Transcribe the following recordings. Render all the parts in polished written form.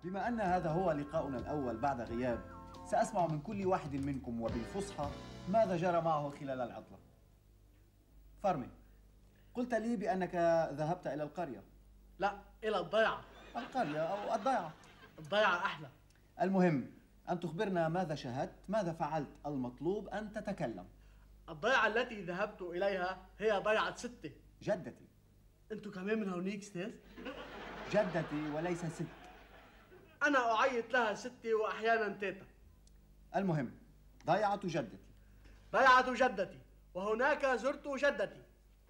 بما أن هذا هو لقاؤنا الأول بعد غياب، سأسمع من كل واحد منكم وبالفصحى ماذا جرى معه خلال العطلة. فرمي، قلت لي بأنك ذهبت إلى القرية. لا، إلى الضيعة. القرية أو الضيعة؟ الضيعة أحلى. المهم أن تخبرنا ماذا شاهدت، ماذا فعلت، المطلوب أن تتكلم. الضيعة التي ذهبت إليها هي ضيعة ستي. جدتي. أنتوا كمان من هونيك ستيز؟ جدتي وليس ست. أنا أعيط لها ستي وأحيانا تيتا. المهم ضيعة جدتي. ضيعة جدتي، وهناك زرت جدتي.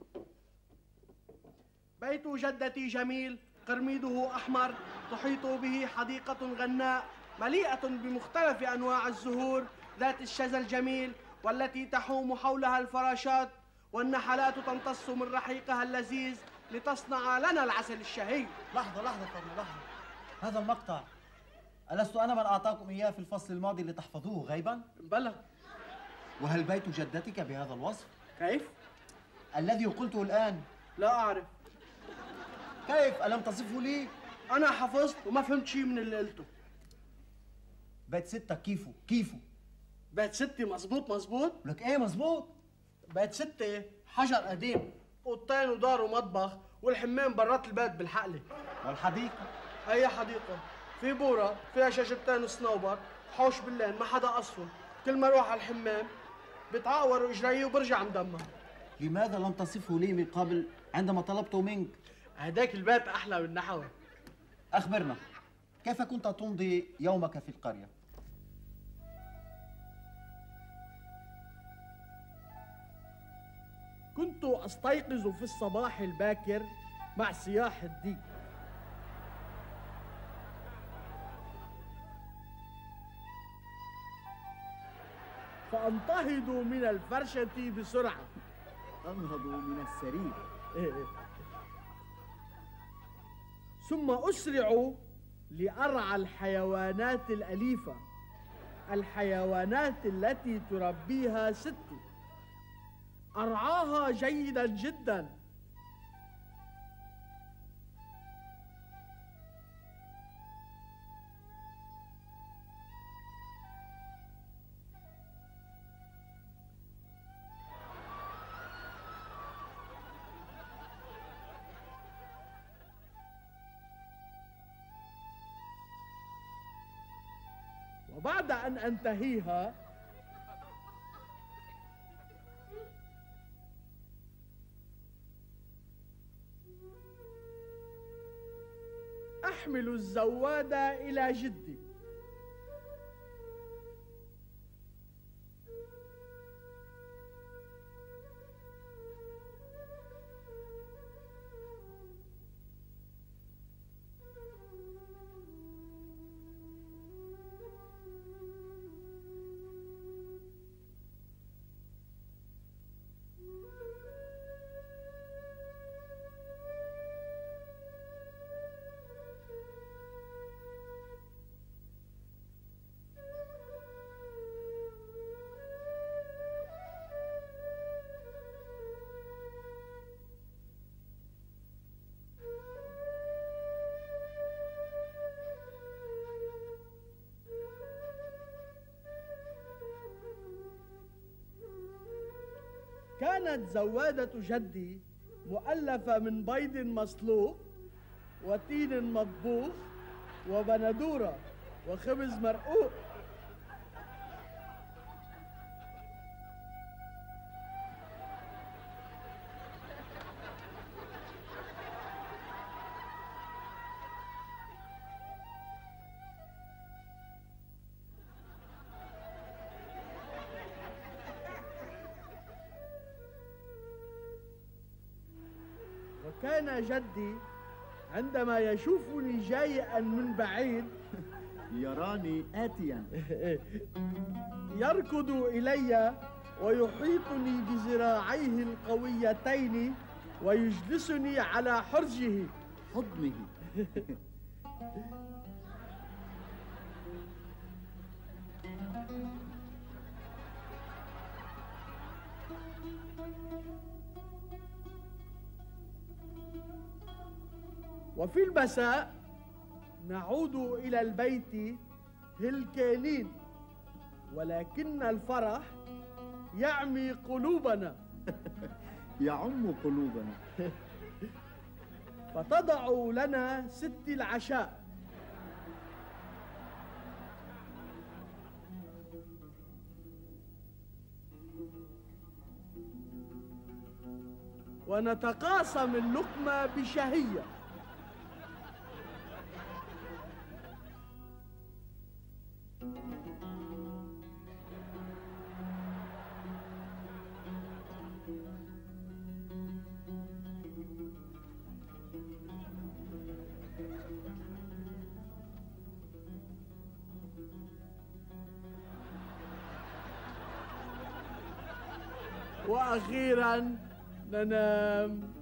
بيت جدتي جميل، قرميده أحمر، تحيط به حديقة غناء مليئة بمختلف أنواع الزهور ذات الشذا الجميل، والتي تحوم حولها الفراشات، والنحلات تمتص من رحيقها اللذيذ لتصنع لنا العسل الشهي. لحظة فرمي، لحظة. هذا المقطع ألست أنا من أعطاكم إياه في الفصل الماضي لتحفظوه غيبا؟ بلى. وهل بيت جدتك بهذا الوصف؟ كيف؟ الذي قلته الآن. لا أعرف. كيف؟ ألم تصفه لي؟ أنا حفظت وما فهمت شيء من اللي قلته. بيت ستك كيفه؟ بيت ستي مظبوط. لك إيه مظبوط؟ بيت ستي حجر قديم، أوضتين ودار ومطبخ، والحمام برات البيت بالحقلة. والحديقة؟ أي حديقة؟ في بورة فيها شجرتين صنوبر، حوش بالليل ما حدا قصفه، كل ما اروح على الحمام بتعور رجلي وبرجع مدمر. لماذا لم تصفه لي من قبل عندما طلبته منك؟ هداك البيت أحلى من نحوه. أخبرنا، كيف كنت تمضي يومك في القرية؟ كنت أستيقظ في الصباح الباكر مع صياح الديك، فأنتهض من الفرشة بسرعة. أنهض من السرير. ثم أسرع لأرعى الحيوانات الأليفة، الحيوانات التي تربيها ستي. أرعاها جيدا جدا. وبعد أن أنتهيها أحمل الزوادة إلى جدي. كانت زوادة جدي مؤلفة من بيض مسلوق وتين مطبوخ وبندورة وخبز مرقوق. وكان جدي عندما يشوفني جايئا من بعيد يراني آتيا يركض إلي ويحيطني بذراعيه القويتين ويجلسني على حرجه حضنه. وفي المساء نعود إلى البيت هلكانين، ولكن الفرح يعمي قلوبنا. يعم قلوبنا. فتضع لنا ست العشاء، ونتقاسم اللقمة بشهية. وأخيراً ننام.